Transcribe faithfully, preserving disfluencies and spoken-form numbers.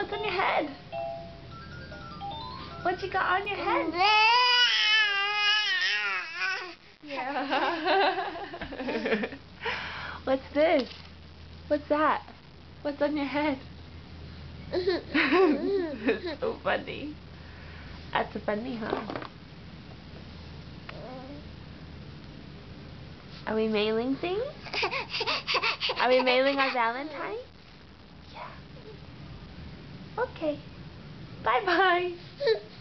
What's on your head? What you got on your head? Yeah. What's this? What's that? What's on your head? It's so funny. That's funny, huh? Are we mailing things? Are we mailing our Valentine? Yeah. Okay. Bye-bye.